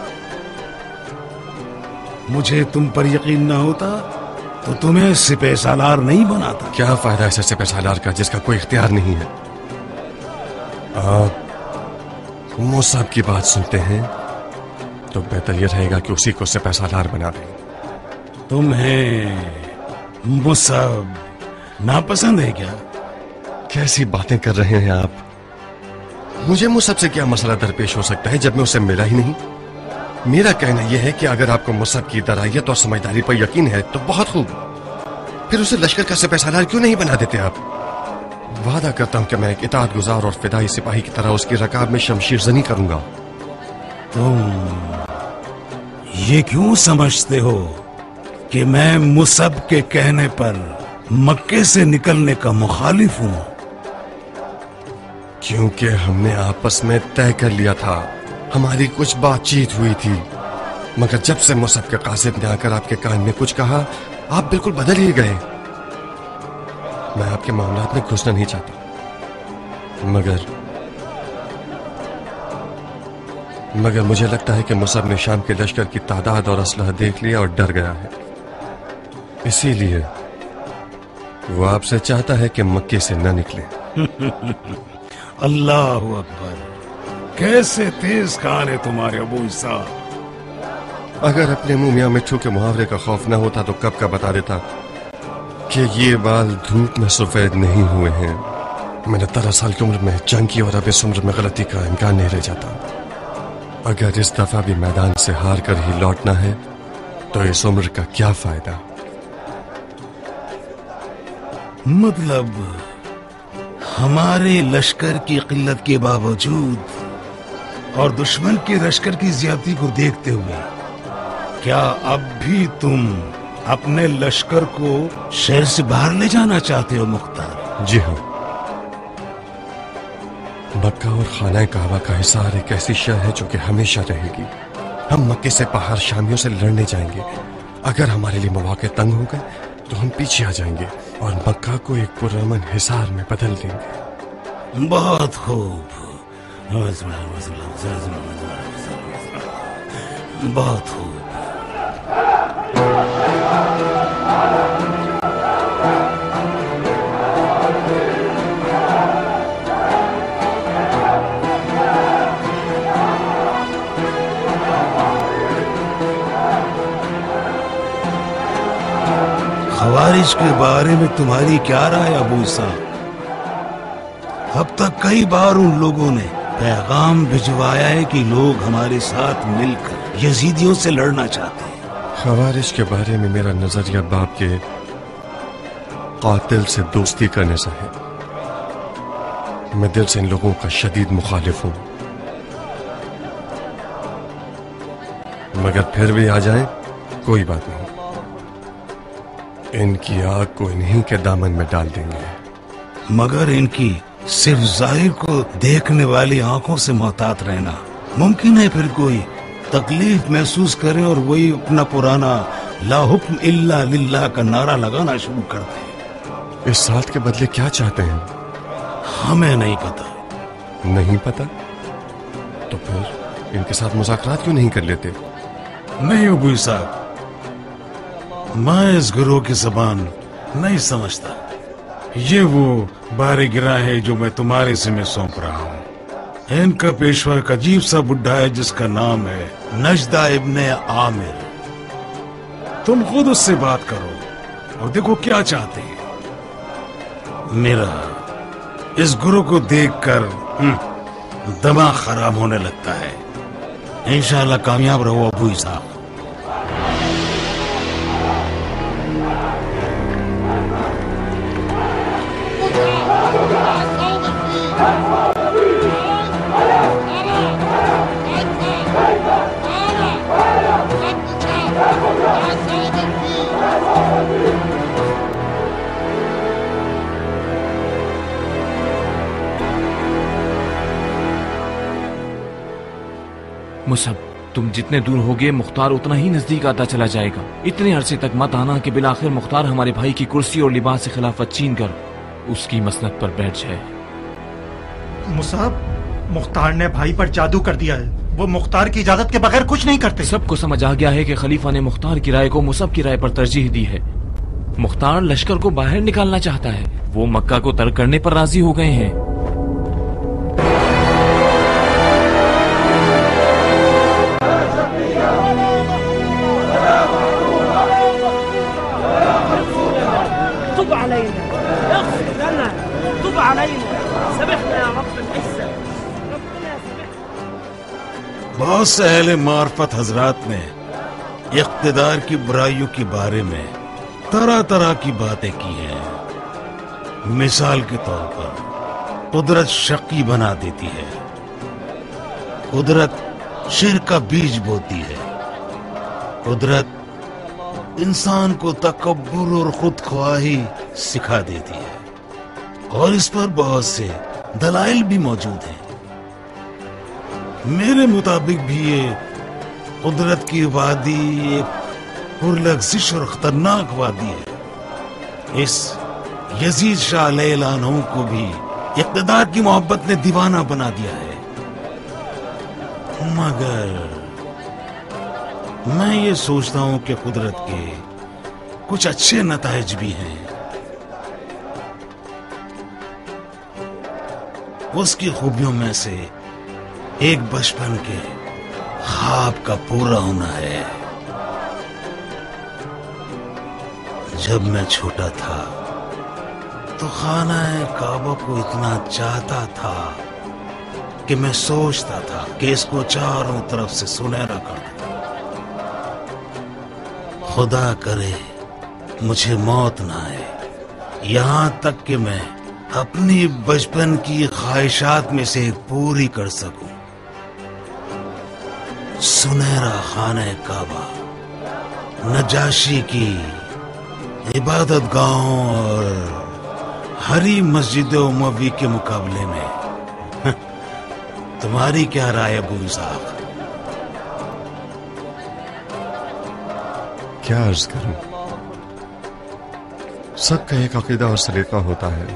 S6: मुझे तुम पर यकीन न होता तो तुम्हें सिपहसालार नहीं बनाता।
S9: क्या फायदा ऐसे सिपहसालार का जिसका कोई इख्तियार नहीं है? आप मुसअब की बात सुनते हैं तो बेहतर यह रहेगा कि उसी को सिपहसालार बना दें।
S6: तुम्हें मुसअब नापसंद है क्या?
S9: कैसी बातें कर रहे हैं आप? मुझे मुसअब से क्या मसला दरपेश हो सकता है जब मैं उसे मिला ही नहीं? میرا کہنا یہ ہے کہ اگر آپ کو مصعب کی درائیت اور سمجھداری پر یقین ہے تو بہت خوب، پھر اسے لشکر کا سپہ سالار کیوں نہیں بنا دیتے آپ؟ وعدہ کرتا ہوں کہ میں ایک اطاعت گزار اور فدائی سپاہی کی طرح اس کی رکاب میں شمشیر زنی کروں گا۔
S6: تم یہ کیوں سمجھتے ہو کہ میں مصعب کے کہنے پر مکے سے نکلنے کا مخالف ہوں؟
S9: کیونکہ ہم نے آپس میں طے کر لیا تھا، ہماری کچھ بات چیت ہوئی تھی، مگر جب سے مصعب کے قاصد نے آ کر آپ کے کان میں کچھ کہا آپ بالکل بدل ہی گئے۔ میں آپ کے معاملات میں گھسنا نہیں چاہتا، مگر مجھے لگتا ہے کہ مصعب نے شام کے لشکر کی تعداد اور اسلحہ دیکھ لیا اور ڈر گیا ہے، اسی لیے وہ آپ سے چاہتا ہے کہ مکے سے نہ نکلے۔
S6: اللہ اکبر، کیسے تیز کان ہے تمہارے ابو اسحاق۔
S9: اگر اپنے منہ میاں مٹھو کے محاورے کا خوف نہ ہوتا تو کب کا بتا دیتا کہ یہ بال دھوپ میں سفید نہیں ہوئے ہیں۔ میں نے 13 سال کی عمر میں جنگ کی اور اب اس عمر میں غلطی کا امکان نہیں رہ جاتا۔ اگر اس دفعہ بھی میدان سے ہار کر ہی لوٹنا ہے تو اس عمر کا کیا فائدہ؟
S6: مطلب ہمارے لشکر کی قلت کے باوجود اور دشمن کے لشکر کی زیادتی کو دیکھتے ہوئے کیا اب بھی تم اپنے لشکر کو شہر سے باہر لے جانا چاہتے ہو مختار؟
S9: جی ہاں، مکہ اور خانہ کعبہ کا حصار ایک ایسی شے ہے جو کہ ہمیشہ رہے گی۔ ہم مکے سے باہر شامیوں سے لڑنے جائیں گے، اگر ہمارے لیے مواقع تنگ ہو گئے تو ہم پیچھے آ جائیں گے اور مکہ کو ایک پرامن حصار میں بدل دیں گے۔
S6: بہت خوب، بہت خوب۔ خوارج کے بارے میں تمہاری کیا رائے ابو اسحاق؟ اب تک کئی بار ان لوگوں نے پیغام بھجوایا ہے کہ لوگ ہمارے ساتھ مل کر یزیدیوں سے لڑنا چاہتے ہیں۔
S9: خوارج کے بارے میں میرا نظریہ باپ کے قاتل سے دوستی کرنے سے ہے۔ میں دل سے ان لوگوں کا شدید مخالف ہوں، مگر پھر بھی آ جائیں کوئی بات نہیں، ان کی آگ کو انہی کے دامن میں ڈال دیں گے۔
S6: مگر ان کی صرف ظاہر کو دیکھنے والی آنکھوں سے محتاط رہنا۔ ممکن ہے پھر کوئی تکلیف محسوس کرے اور وہی اپنا پرانا لا حکم الا للہ کا نعرہ لگانا شروع کر دے۔
S9: اس ساتھ کے بدلے کیا چاہتے ہیں؟
S6: ہمیں نہیں پتا۔
S9: نہیں پتا؟ تو پھر ان کے ساتھ مذاکرات کیوں نہیں کر لیتے؟
S6: نہیں ابو صاحب، میں اس گروہ کی زبان نہیں سمجھتا۔ یہ وہ بارے گرا ہے جو میں تمہارے ذمہ سونپ رہا ہوں۔ ان کا پیشوا ایک عجیب سا بڈھا ہے جس کا نام ہے نجدہ ابن عامر۔ تم خود اس سے بات کرو اور دیکھو کیا چاہتے ہیں۔ میرا اس گروہ کو دیکھ کر دماغ خراب ہونے لگتا ہے۔ انشاءاللہ کامیاب رہو ابو صاحب۔
S10: مصعب، تم جتنے دور ہوگے مختار اتنا ہی نزدیک آتا چلا جائے گا۔ اتنے عرصے تک مت آنا کہ بالآخر مختار ہمارے بھائی کی کرسی اور لباس سے خلافت چھین کر اس کی مسند پر بیٹھ جائے۔
S11: مصعب، مختار نے بھائی پر جادو کر دیا ہے، وہ مختار کی اجازت کے بغیر کچھ نہیں کرتے۔
S10: سب کو سمجھ آ گیا ہے کہ خلیفہ نے مختار کی رائے کو مصعب کی رائے پر ترجیح دی ہے۔ مختار لشکر کو باہر نکالنا چاہتا ہے، وہ مکہ کو ترک کرنے پر راضی ہو گئے ہیں۔
S6: بہت سے اہل معرفت حضرات نے اقتدار کی برائیوں کے بارے میں طرح طرح کی باتیں کی ہیں. مثال کے طور پر قدرت شقی بنا دیتی ہے، قدرت شر کا بیج بوتی ہے، قدرت انسان کو تکبر اور خود خواہی سکھا دیتی ہے، اور اس پر بہت سے دلائل بھی موجود ہیں. میرے مطابق بھی یہ قدرت کی وادی ایک پرلغزش اور خطرناک وادی ہے. اس یزید شاہ علیہ العنہ کو بھی اقتدار کی محبت نے دیوانہ بنا دیا ہے. مگر میں یہ سوچتا ہوں کہ قدرت کے کچھ اچھے نتائج بھی ہیں. اس کی خوبیوں میں سے ایک بچپن کے خواب کا پورا ہونا ہے. جب میں چھوٹا تھا تو خانہ کعبہ کو اتنا چاہتا تھا کہ میں سوچتا تھا کہ اس کو چاروں طرف سے سنہرا کر دوں. خدا کرے مجھے موت نہ آئے یہاں تک کہ میں اپنی بچپن کی خواہشات میں سے ایک پوری کر سکوں. سنہرا خانہ کعبہ نجاشی کی عبادت گاہوں اور ہری مسجد اموی کے مقابلے میں تمہاری کیا رائے ابو اسحاق؟
S9: کیا عرض کروں، سب کا ایک عقیدہ اور سلیقہ ہوتا ہے.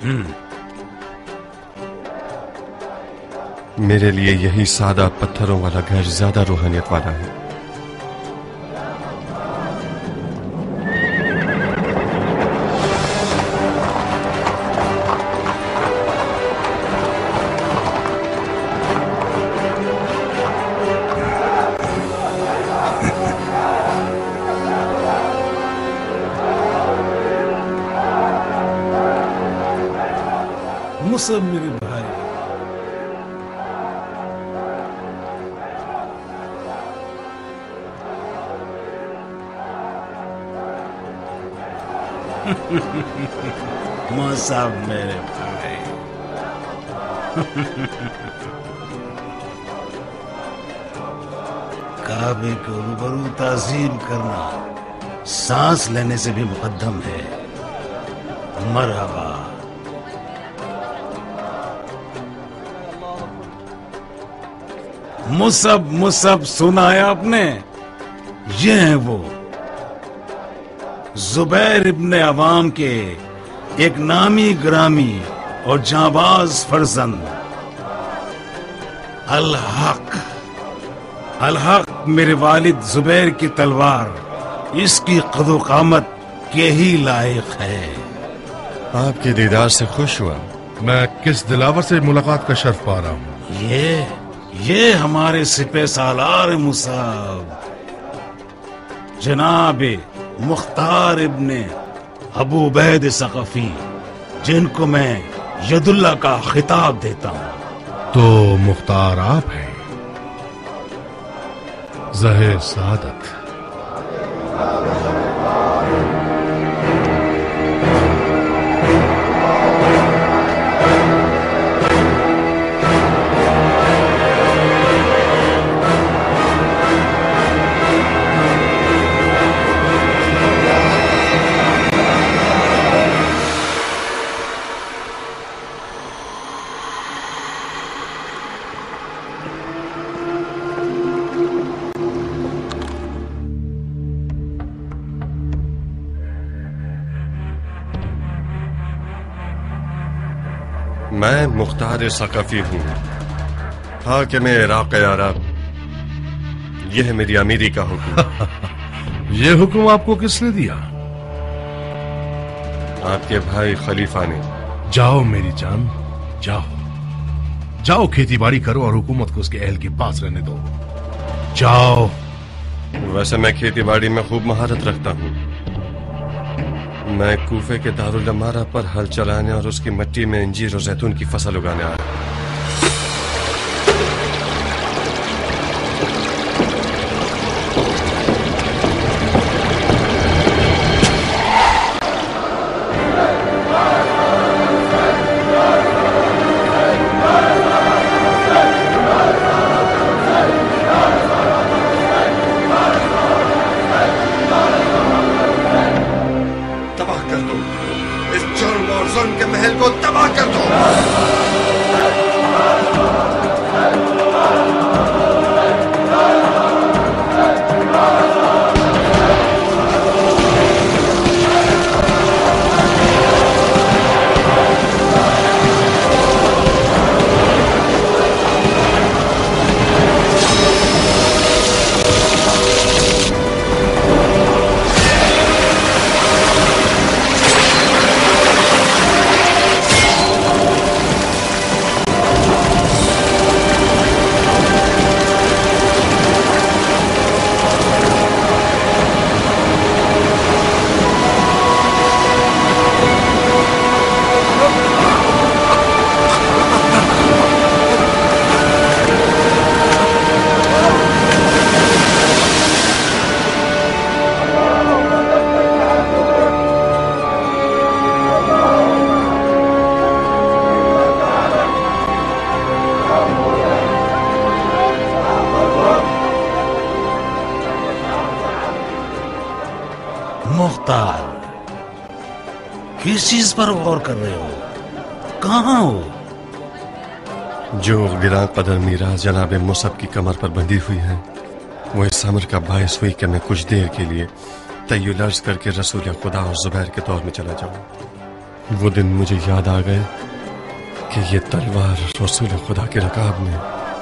S9: میرے لیے یہی سادہ پتھروں والا گھر زیادہ روحانیت والا ہے.
S6: مصعب میرے بھائی، مصعب میرے بھائی، کعبے کو روبرو تعظیم کرنا سانس لینے سے بھی مقدم ہے. مرحبا. مصعب سنا ہے آپ نے؟ یہ ہیں وہ زبیر ابن عوام کے ایک نامی گرامی اور جانباز فرزند الحق میرے والد زبیر کی تلوار اس کی قد و قامت کے ہی لائق ہے.
S9: آپ کے دیدار سے خوش ہوا.
S15: میں کس دلاور سے ملاقات کا شرف پا رہا ہوں؟
S6: یہ ہمارے سپہ سالار مصعب جناب مختار ابن ابو عبید ثقفی، جن کو میں ید اللہ کا خطاب دیتا ہوں.
S15: تو مختار آپ ہیں؟ ظاہر سعادت.
S9: میں مختار ثقفی ہوں، حاکم عراق عرب. یہ ہے میری امیری کا حکم.
S15: یہ حکم آپ کو کس نے دیا؟
S9: آپ کے بھائی خلیفہ نے.
S15: جاؤ میری جان، جاؤ کھیتی باڑی کرو اور حکومت کو اس کے اہل کے پاس رہنے دو. جاؤ.
S9: ویسے میں کھیتی باڑی میں خوب مہارت رکھتا ہوں. میں کوفے کے دارالعمارہ پر ہل چلانے اور اس کی مٹی میں انجیر اور زیتون کی فصل اگانے آیا.
S16: किस चीज पर गौर कर रहे हो? कहाँ हो?
S9: जो गिरा कदर मीरास जनाब मुसब की कमर पर बंधी हुई है, वो इस अमर का बायस हुई कि मैं कुछ देर के लिए तय्युल अर्ज करके रसूल खुदा और जुबैर के दौर में चला जाऊं। वो दिन मुझे याद आ गए कि ये तलवार रसूल खुदा के रकाब में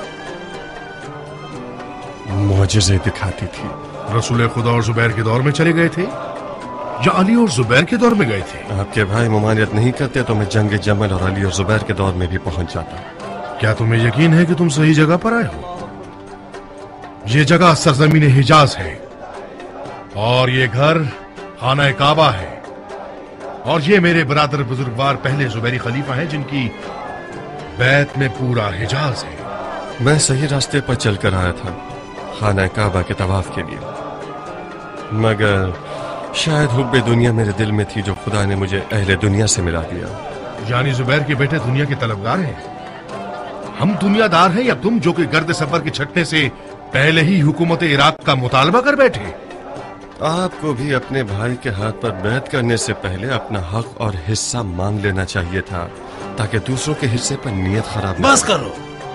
S9: मुआजिज़े दिखाती थी।
S15: रसूल खुदा और जुबैर के दौर में चले गए थे या अली और जुबैर के दौर में गए थे?
S9: आपके भाई ममानियत नहीं करते तो मैं जंग जमल और अली और जुबैर के दौर में भी पहुंच जाता।
S15: क्या तुम्हें यकीन है कि तुम सही जगह पर आए हो? ये जगह सरजमीन हिजाज है और ये घर खाना काबा है और ये मेरे बरादर बुजुर्गवार पहले जुबैरी खलीफा हैं जिनकी बैत में पूरा हिजाज है।
S9: मैं सही रास्ते पर चलकर आया था खाना काबा के तवाफ के लिए, मगर शायद हुब्बे दुनिया मेरे दिल में थी जो खुदा ने मुझे अहले दुनिया से मिला दिया।
S15: यानी जुबैर के बेटे दुनिया के तलबगार हैं? हम दुनियादार हैं या तुम जो कि गर्द सफर के छटने से पहले ही हुकूमत इराक का मुतालबा कर बैठे?
S9: आपको भी अपने भाई के हाथ पर बैत करने से पहले अपना हक और हिस्सा मांग लेना चाहिए था ताकि दूसरों के हिस्से पर नीयत खराब न
S16: बस करो।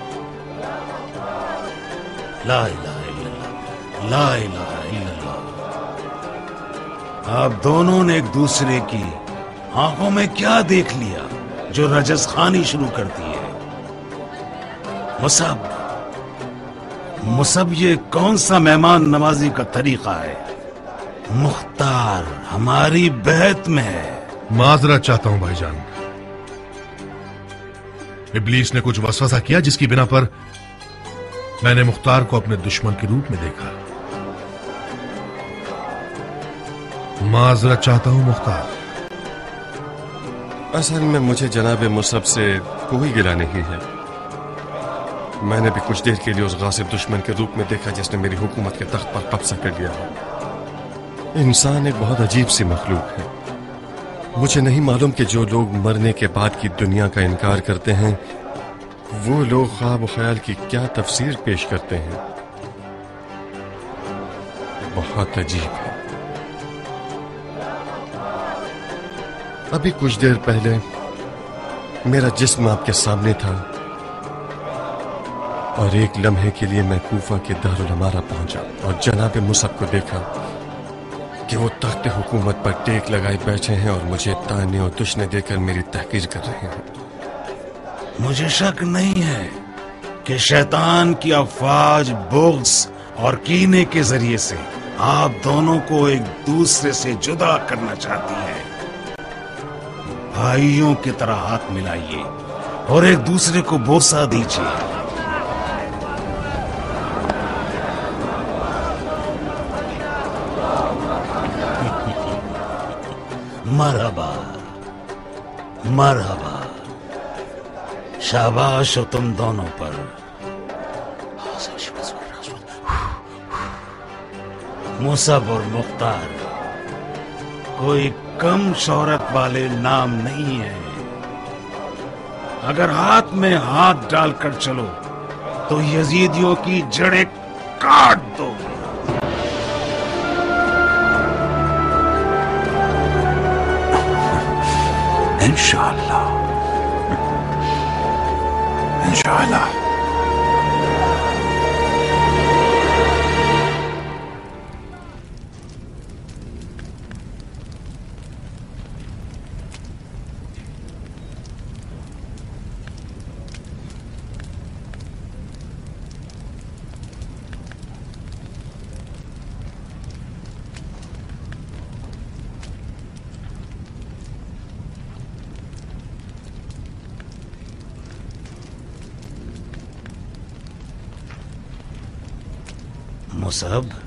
S16: ला इलाहा इल्लल्लाह, ला इलाहा इल्लल्लाह। आप दोनों ने एक दूसरे की आंखों में क्या देख लिया जो रजस खानी शुरू करती है? मुसब ये कौन सा मेहमान नवाजी का तरीका है? मुख्तार हमारी बेहत में है।
S15: माजरत चाहता हूं भाईजान, इब्लीस ने कुछ वसवसा किया जिसकी बिना पर मैंने मुख्तार को अपने दुश्मन के रूप में देखा। माजरत चाहता हूं मुख्तार।
S9: असल में मुझे जनाब मुसब से कोई गिला नहीं है। मैंने भी कुछ देर के लिए उस गासिब दुश्मन के रूप में देखा जिसने मेरी हुकूमत के तख्त पर कब्जा कर लिया है। इंसान एक बहुत अजीब सी मखलूक है। मुझे नहीं मालूम कि जो लोग मरने के बाद की दुनिया का इनकार करते हैं वो लोग ख्वाब व ख्याल की क्या तफसीर पेश करते हैं। बहुत अजीब है। अभी कुछ देर पहले मेरा जिस्म आपके सामने था और एक लम्हे के लिए मैं कूफा के दारुल अमारा पहुंचा और जनाब मुसब को देखा कि वो तख्त हुकूमत पर टेक लगाए बैठे हैं और मुझे ताने और दुश्मने देकर मेरी तहकीर कर रहे हैं।
S16: मुझे शक नहीं है कि शैतान की अफवाज बुग़्ज़ और कीने के जरिए से आप दोनों को एक दूसरे से जुदा करना चाहती है। भाइयों की तरह हाथ मिलाइए और एक दूसरे को बोसा दीजिए। मरहबा मरहबा, शाबाश हो तुम दोनों पर। मुसब और मुख्तार कोई कम शोहरत वाले नाम नहीं है। अगर हाथ में हाथ डालकर चलो तो यजीदियों की जड़ें काट दो। इंशाअल्लाह इंशाअल्लाह। मुसब,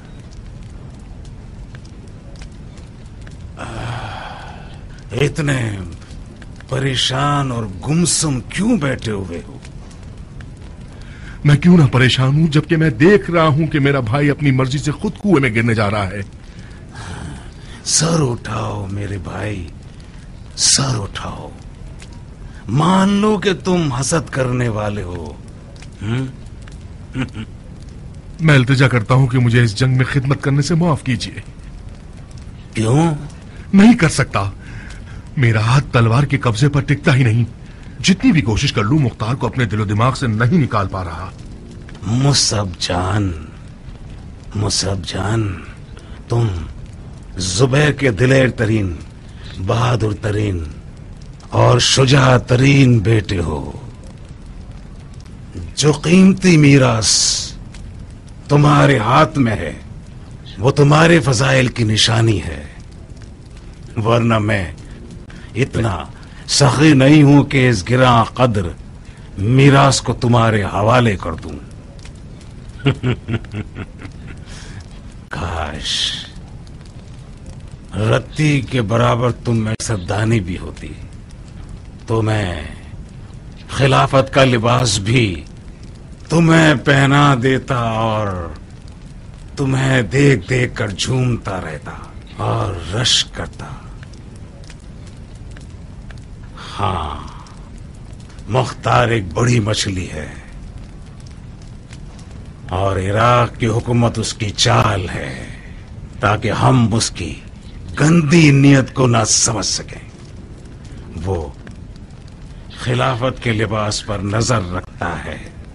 S16: इतने परेशान और गुमसुम क्यों बैठे हुए हो?
S15: मैं क्यों ना परेशान हूं जबकि मैं देख रहा हूं कि मेरा भाई अपनी मर्जी से खुद कुएं में गिरने जा रहा है।
S16: सर उठाओ मेरे भाई, सर उठाओ। मान लो कि तुम हसद करने वाले हो।
S15: मैं इल्तिजा करता हूं कि मुझे इस जंग में खिदमत करने से माफ कीजिए।
S16: क्यों?
S15: नहीं कर सकता। मेरा हाथ तलवार के कब्जे पर टिकता ही नहीं। जितनी भी कोशिश कर लूं मुख्तार को अपने दिलो दिमाग से नहीं निकाल पा रहा।
S16: मुसब जान, तुम जुबैर के दिलेर तरीन, बहादुर तरीन और शुजा तरीन बेटे हो। जो कीमती मीरास तुम्हारे हाथ में है वो तुम्हारे फजाइल की निशानी है, वरना मैं इतना सखी नहीं हूं कि इस गिरा कद्र मीरास को तुम्हारे हवाले कर दूं। काश रत्ती के बराबर तुम में सद्दानी भी होती तो मैं खिलाफत का लिबास भी तुम्हें पहना देता और तुम्हें देख देख कर झूमता रहता और रश्क करता। हाँ, मुख्तार एक बड़ी मछली है और इराक की हुकूमत उसकी चाल है ताकि हम उसकी गंदी नीयत को ना समझ सकें। वो खिलाफत के लिबास पर नजर रखता है।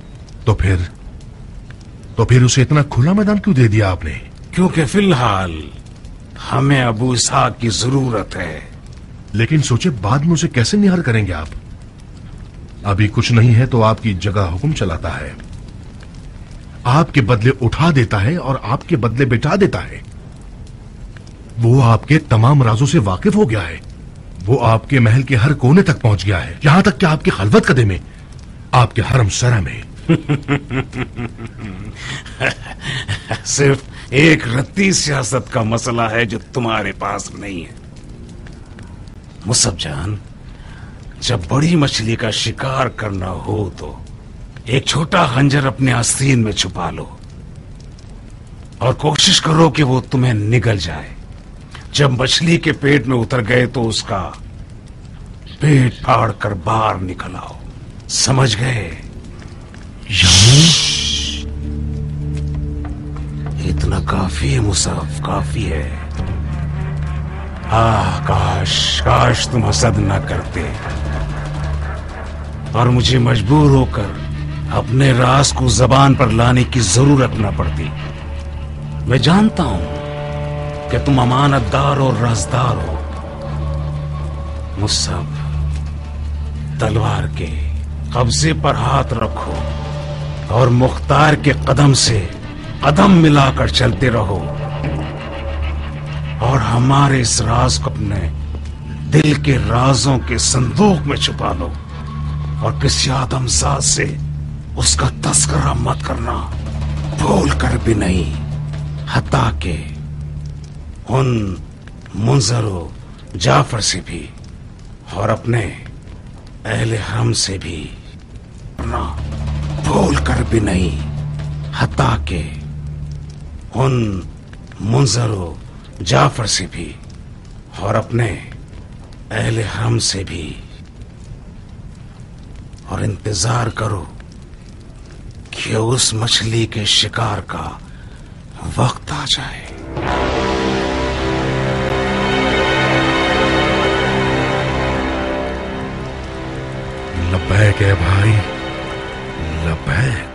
S15: तो फिर उसे इतना खुला मैदान क्यों दे दिया आपने?
S16: क्योंकि फिलहाल हमें अबू इसहाक की जरूरत है।
S15: लेकिन सोचे बाद में उसे कैसे निहार करेंगे आप? अभी कुछ नहीं है तो आपकी जगह हुक्म चलाता है, आपके बदले उठा देता है और आपके बदले बिठा देता है। वो आपके तमाम राजों से वाकिफ हो गया है। वो आपके महल के हर कोने तक पहुंच गया है, यहां तक कि आपके खलवत कदे में, आपके हरम सरा में।
S16: सिर्फ एक रत्ती सियासत का मसला है जो तुम्हारे पास नहीं है। मुसब जान, जब बड़ी मछली का शिकार करना हो तो एक छोटा खंजर अपने आस्तीन में छुपा लो और कोशिश करो कि वो तुम्हें निगल जाए। जब मछली के पेट में उतर गए तो उसका पेट फाड़ कर बाहर निकल आओ। समझ गए? इतना काफी है मुसफ, काफी है। काश तुम हसद ना करते और मुझे मजबूर होकर अपने राज को जबान पर लाने की जरूरत न पड़ती। मैं जानता हूं कि तुम अमानतदार और राजदार हो। मुसब, तलवार के कब्जे पर हाथ रखो और मुख्तार के कदम से कदम मिलाकर चलते रहो और हमारे इस राज को अपने दिल के राजों के संदूक में छुपा लो और किसी आदमजात से उसका तस्करा मत करना, भूल कर भी नहीं। हत्ता के उन मुंजरो जाफर से भी और अपने अहले हरम से भी ना, भूल कर भी नहीं। हत्ता के उन मुंजरो जाफर से भी और अपने अहले हरम से भी, और इंतजार करो कि उस मछली के शिकार का वक्त आ जाए।
S15: लब्बैक है भाई, लब्बैक।